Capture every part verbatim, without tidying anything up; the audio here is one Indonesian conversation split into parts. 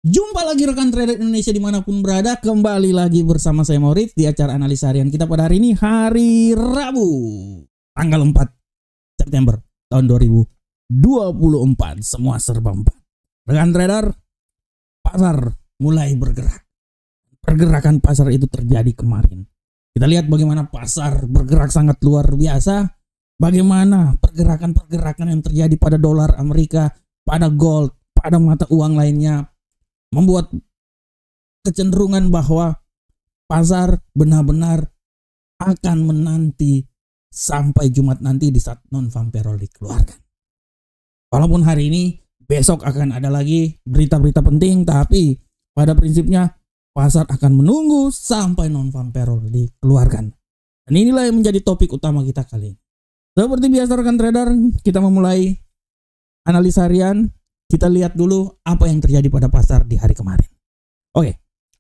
Jumpa lagi rekan trader Indonesia dimanapun berada. Kembali lagi bersama saya Maurits di acara analisa harian kita pada hari ini, hari Rabu tanggal empat September tahun dua ribu dua puluh empat. Semua serba empat. Rekan trader, pasar mulai bergerak. Pergerakan pasar itu terjadi kemarin. Kita lihat bagaimana pasar bergerak sangat luar biasa. Bagaimana pergerakan-pergerakan yang terjadi pada dolar Amerika, pada gold, pada mata uang lainnya, membuat kecenderungan bahwa pasar benar-benar akan menanti sampai Jumat nanti di saat non-farm payroll dikeluarkan. Walaupun hari ini, besok akan ada lagi berita-berita penting, tapi pada prinsipnya pasar akan menunggu sampai non-farm payroll dikeluarkan. Dan inilah yang menjadi topik utama kita kali ini. Seperti biasa rekan trader, kita memulai analisa harian. Kita lihat dulu apa yang terjadi pada pasar di hari kemarin. Oke.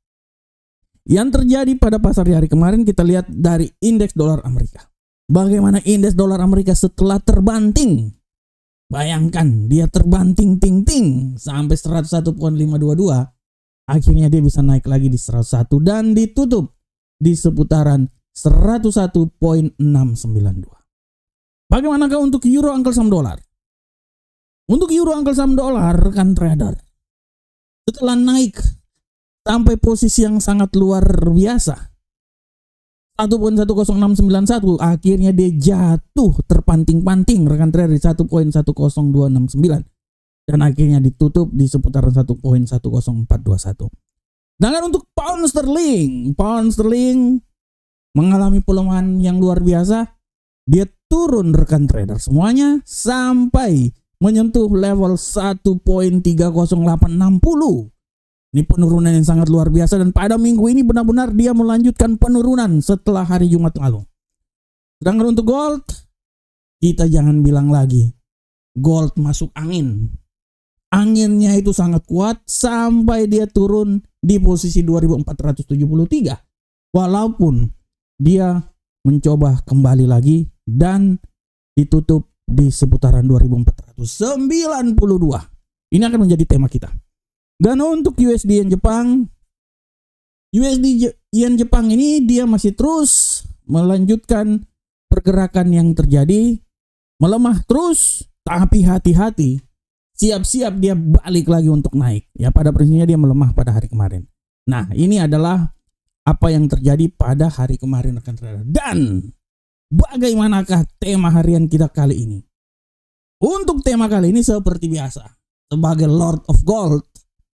Yang terjadi pada pasar di hari kemarin kita lihat dari indeks dolar Amerika. Bagaimana indeks dolar Amerika setelah terbanting. Bayangkan dia terbanting ting-ting sampai seratus satu koma lima dua dua. Akhirnya dia bisa naik lagi di seratus satu dan ditutup di seputaran seratus satu koma enam sembilan dua. Bagaimanakah untuk euro angkel saham dolar? Untuk euro angkel saham dolar rekan trader, setelah naik sampai posisi yang sangat luar biasa satu koma satu nol enam sembilan satu, akhirnya dia jatuh terpanting-panting rekan trader di satu koma satu nol dua enam sembilan dan akhirnya ditutup di seputaran satu koma satu nol empat dua satu. Sedangkan untuk pound sterling, pound sterling mengalami pelemahan yang luar biasa. Dia turun rekan trader semuanya sampai menyentuh level satu koma tiga nol delapan enam nol. Ini penurunan yang sangat luar biasa dan pada minggu ini benar-benar dia melanjutkan penurunan setelah hari Jumat lalu. Sedangkan untuk gold, kita jangan bilang lagi. Gold masuk angin. Anginnya itu sangat kuat sampai dia turun di posisi dua ribu empat ratus tujuh puluh tiga. Walaupun dia mencoba kembali lagi dan ditutup di seputaran dua ribu empat ratus sembilan puluh dua. Ini akan menjadi tema kita. Dan untuk U S D Yen Jepang, U S D Yen Jepang ini dia masih terus melanjutkan pergerakan yang terjadi, melemah terus, tapi hati-hati, siap-siap dia balik lagi untuk naik. Ya, pada prinsipnya dia melemah pada hari kemarin. Nah, ini adalah apa yang terjadi pada hari kemarin rekan trader. Dan bagaimanakah tema harian kita kali ini? Untuk tema kali ini seperti biasa, sebagai Lord of Gold,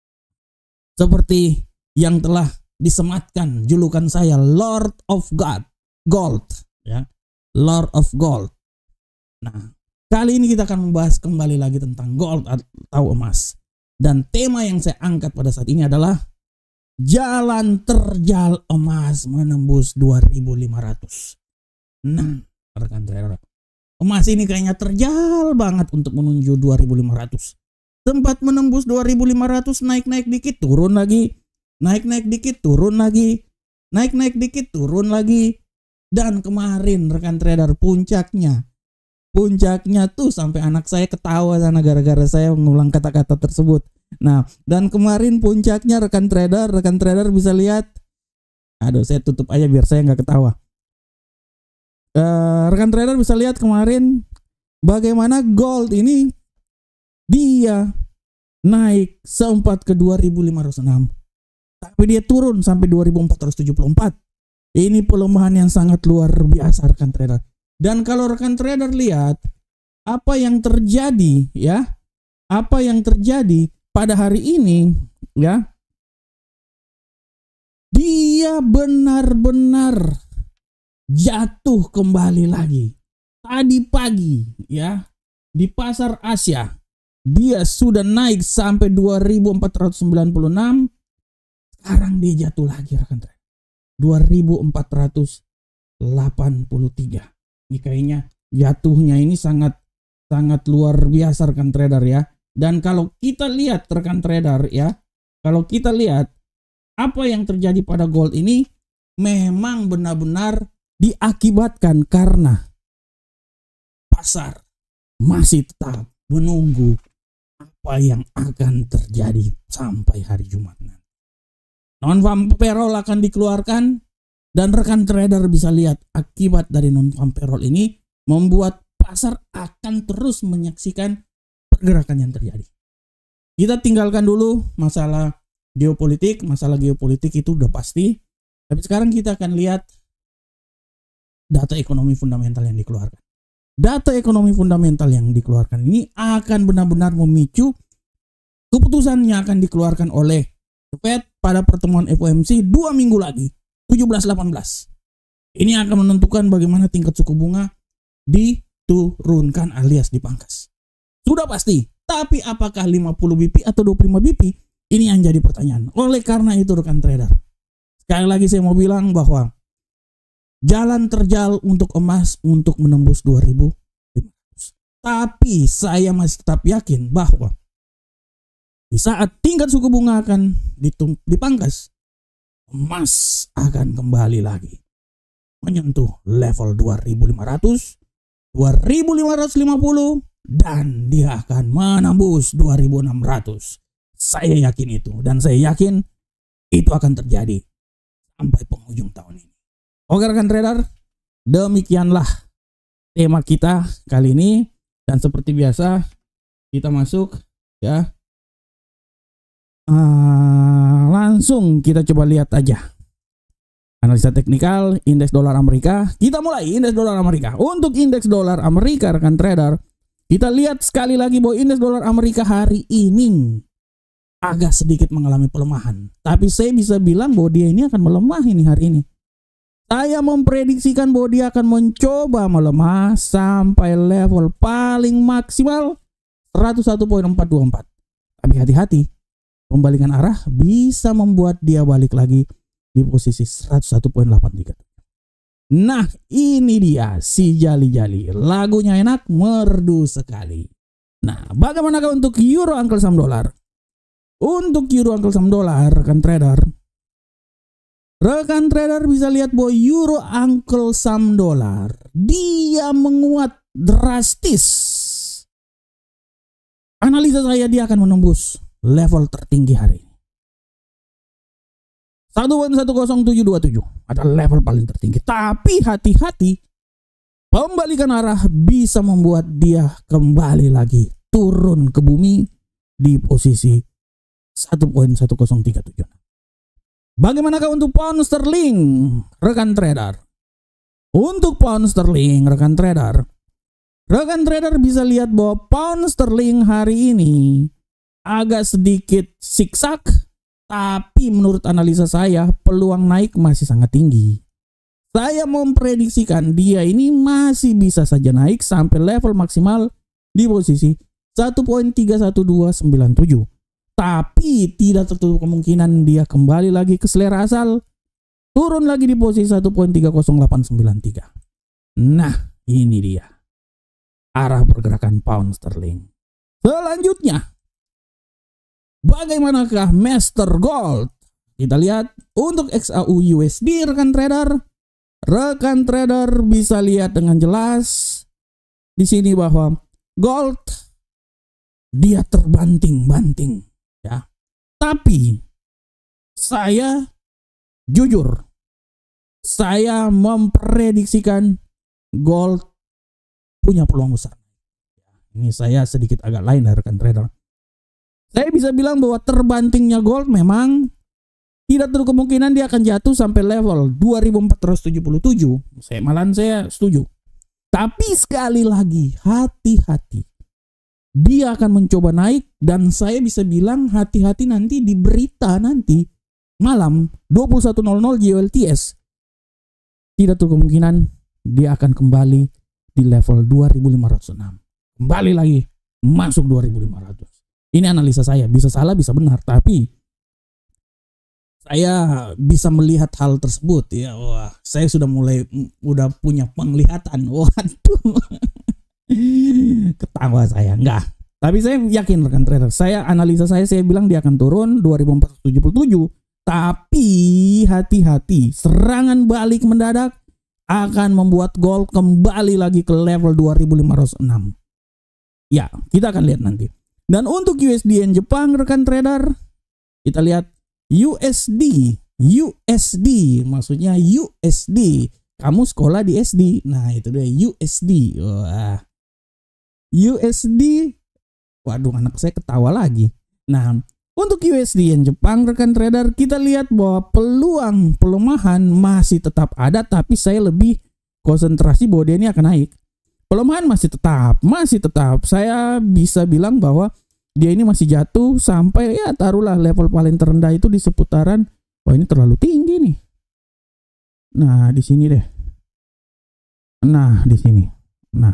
seperti yang telah disematkan julukan saya, Lord of God, Gold, ya, Lord of Gold. Nah, kali ini kita akan membahas kembali lagi tentang gold atau emas. Dan tema yang saya angkat pada saat ini adalah jalan terjal emas menembus dua ribu lima ratus. Nah, rekan trader, emas ini kayaknya terjal banget untuk menuju dua ribu lima ratus. Sempat menembus dua ribu lima ratus, naik-naik dikit, turun lagi. Naik-naik dikit, turun lagi. Naik-naik dikit, turun lagi. Dan kemarin rekan trader puncaknya. Puncaknya tuh sampai anak saya ketawa sana gara-gara saya mengulang kata-kata tersebut. Nah, dan kemarin puncaknya rekan trader, rekan trader bisa lihat. Aduh, saya tutup aja biar saya nggak ketawa. Uh, rekan trader bisa lihat kemarin bagaimana gold ini dia naik sempat ke dua ribu lima ratus enam, tapi dia turun sampai dua ribu empat ratus tujuh puluh empat. Ini pelemahan yang sangat luar biasa rekan trader. Dan kalau rekan trader lihat apa yang terjadi, ya, apa yang terjadi pada hari ini, ya, dia benar-benar jatuh kembali lagi. Tadi pagi, ya, di pasar Asia dia sudah naik sampai dua ribu empat ratus sembilan puluh enam. Sekarang dia jatuh lagi rekan trader, dua ribu empat ratus delapan puluh tiga. Ini kayaknya jatuhnya ini sangat sangat luar biasa rekan trader, ya. Dan kalau kita lihat rekan trader, ya, kalau kita lihat apa yang terjadi pada gold ini memang benar-benar diakibatkan karena pasar masih tetap menunggu apa apa yang akan terjadi sampai hari Jumat nanti. Non-farm payroll akan dikeluarkan dan rekan trader bisa lihat akibat dari non-farm payroll ini membuat pasar akan terus menyaksikan pergerakan yang terjadi. Kita tinggalkan dulu masalah geopolitik, masalah geopolitik itu udah pasti. Tapi sekarang kita akan lihat data ekonomi fundamental yang dikeluarkan. Data ekonomi fundamental yang dikeluarkan ini akan benar-benar memicu keputusan yang akan dikeluarkan oleh Fed pada pertemuan F O M C dua minggu lagi, tujuh belas delapan belas. Ini akan menentukan bagaimana tingkat suku bunga diturunkan alias dipangkas. Sudah pasti, tapi apakah lima puluh B P atau dua puluh lima B P? Ini yang jadi pertanyaan. Oleh karena itu rekan trader, sekali lagi saya mau bilang bahwa jalan terjal untuk emas untuk menembus dua ribu lima ratus. Tapi saya masih tetap yakin bahwa di saat tingkat suku bunga akan dipangkas, emas akan kembali lagi menyentuh level dua ribu lima ratus, dua ribu lima ratus lima puluh, dan dia akan menembus dua ribu enam ratus. Saya yakin itu, dan saya yakin itu akan terjadi sampai penghujung tahun ini. Oke rekan trader, demikianlah tema kita kali ini, dan seperti biasa kita masuk ya. Uh, langsung kita coba lihat aja analisa teknikal indeks dolar Amerika. Kita mulai indeks dolar Amerika. Untuk indeks dolar Amerika rekan trader, kita lihat sekali lagi bahwa indeks dolar Amerika hari ini agak sedikit mengalami pelemahan. Tapi saya bisa bilang bahwa dia ini akan melemah ini hari ini. Saya memprediksikan bahwa dia akan mencoba melemah sampai level paling maksimal seratus satu koma empat dua empat. Tapi hati-hati, pembalikan arah bisa membuat dia balik lagi di posisi seratus satu koma delapan tiga. Nah, ini dia si jali-jali. Lagunya enak, merdu sekali. Nah, bagaimanakah untuk euro angkel saham dolar? Untuk euro angkel saham dolar, rekan trader, rekan trader bisa lihat bahwa euro angkel saham dolar dia menguat drastis. Analisa saya dia akan menembus level tertinggi hari ini. satu koma satu nol tujuh dua tujuh adalah level paling tertinggi. Tapi hati-hati, pembalikan arah bisa membuat dia kembali lagi turun ke bumi di posisi satu koma satu nol tiga tujuh. Bagaimanakah untuk pound sterling, rekan trader? Untuk pound sterling, rekan trader, rekan trader bisa lihat bahwa pound sterling hari ini agak sedikit zigzag, tapi menurut analisa saya peluang naik masih sangat tinggi. Saya memprediksikan dia ini masih bisa saja naik sampai level maksimal di posisi satu koma tiga satu dua sembilan tujuh. Tapi tidak tertutup kemungkinan dia kembali lagi ke selera asal, turun lagi di posisi satu koma tiga nol delapan sembilan tiga. Nah, ini dia arah pergerakan pound sterling. Selanjutnya, bagaimanakah Master Gold? Kita lihat untuk X A U U S D rekan trader. Rekan trader bisa lihat dengan jelas di sini bahwa gold dia terbanting-banting ya. Tapi saya jujur, saya memprediksikan gold punya peluang besar. Ini saya sedikit agak lain dari rekan trader. Saya bisa bilang bahwa terbantingnya gold memang tidak terlalu kemungkinan dia akan jatuh sampai level dua ribu empat ratus tujuh puluh tujuh. Saya malahan saya setuju. Tapi sekali lagi hati-hati. Dia akan mencoba naik dan saya bisa bilang hati-hati nanti di berita nanti malam dua puluh satu nol nol G O L T S. Tidak terlalu kemungkinan dia akan kembali di level dua ribu lima ratus enam. Kembali lagi masuk dua ribu lima ratus. Ini analisa saya, bisa salah bisa benar, tapi saya bisa melihat hal tersebut ya. Wah, saya sudah mulai udah punya penglihatan. Waduh. Ketawa saya, enggak. Tapi saya yakin rekan trader, saya analisa saya saya bilang dia akan turun dua ribu empat ratus tujuh puluh tujuh. Tapi hati-hati, serangan balik mendadak akan membuat gold kembali lagi ke level dua ribu lima ratus enam. Ya, kita akan lihat nanti. Dan untuk U S D Yen Jepang rekan trader, kita lihat U S D, U S D, maksudnya U S D. Kamu sekolah di S D. Nah, itu dia U S D. Wah. U S D. Waduh, anak saya ketawa lagi. Nah, untuk U S D Yen Jepang rekan trader, kita lihat bahwa peluang pelemahan masih tetap ada, tapi saya lebih konsentrasi bahwa dia ini akan naik. Pelemahan masih tetap, masih tetap. Saya bisa bilang bahwa dia ini masih jatuh sampai ya taruhlah level paling terendah itu di seputaran. Wah, ini terlalu tinggi nih. Nah, di sini deh. Nah, di sini. Nah.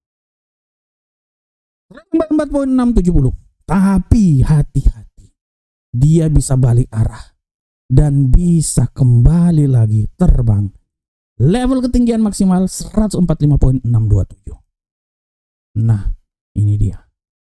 empat koma enam tujuh nol. Tapi hati-hati. Dia bisa balik arah dan bisa kembali lagi terbang. Level ketinggian maksimal seratus empat puluh lima koma enam dua tujuh. Nah, ini dia.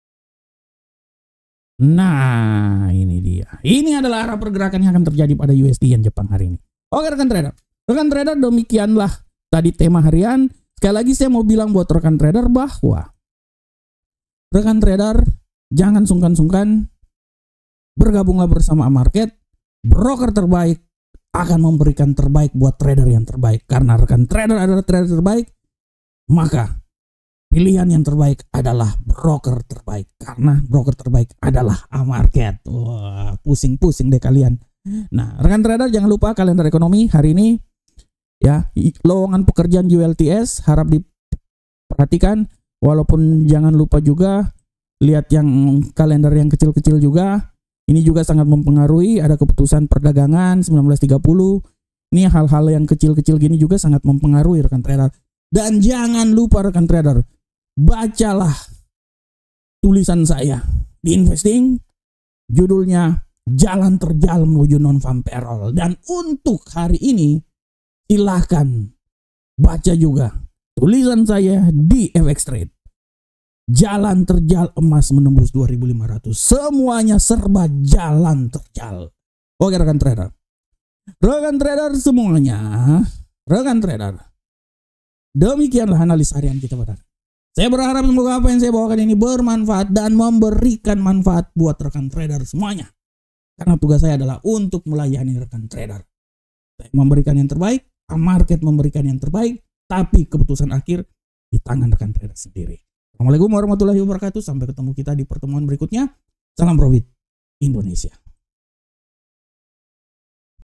Nah, ini dia. Ini adalah arah pergerakan yang akan terjadi pada U S D Yen Jepang hari ini. Oke rekan trader. Rekan trader, demikianlah tadi tema harian. Sekali lagi saya mau bilang buat rekan trader bahwa rekan trader jangan sungkan-sungkan bergabunglah bersama Market. Broker terbaik akan memberikan terbaik buat trader yang terbaik. Karena rekan trader adalah trader terbaik, maka pilihan yang terbaik adalah broker terbaik. Karena broker terbaik adalah Market. Wah, pusing-pusing deh kalian. Nah, rekan trader jangan lupa kalender ekonomi hari ini. Ya, lowongan pekerjaan U L T S harap diperhatikan. Walaupun jangan lupa juga lihat yang kalender yang kecil-kecil juga. Ini juga sangat mempengaruhi, ada keputusan perdagangan sembilan belas tiga puluh. Ini hal-hal yang kecil-kecil gini juga sangat mempengaruhi rekan trader. Dan jangan lupa rekan trader, bacalah tulisan saya di Investing. Judulnya Jalan Terjal Menuju Non-Farm Payroll. Dan untuk hari ini, silahkan baca juga tulisan saya di F X Trade. Jalan terjal emas menembus dua ribu lima ratus. Semuanya serba jalan terjal. Oke rekan trader. Rekan trader semuanya. Rekan trader. Demikianlah analis harian kita pada. Saya berharap semoga apa yang saya bawakan ini bermanfaat dan memberikan manfaat buat rekan trader semuanya. Karena tugas saya adalah untuk melayani rekan trader. Saya memberikan yang terbaik, Market memberikan yang terbaik, tapi keputusan akhir di tangan rekan trader sendiri. Assalamualaikum warahmatullahi wabarakatuh. Sampai ketemu kita di pertemuan berikutnya. Salam profit Indonesia.